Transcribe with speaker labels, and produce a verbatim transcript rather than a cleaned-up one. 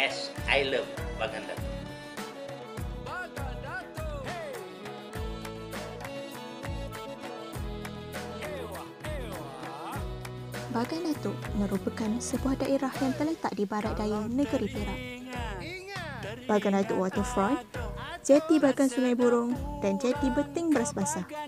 Speaker 1: S I love Bagan Datuk.
Speaker 2: Bagan Datuk merupakan sebuah daerah yang terletak di barat daya negeri Perak. Bagan Datuk Waterfront, Jeti Bagan Sungai Burung dan Jeti Beting Beras Basah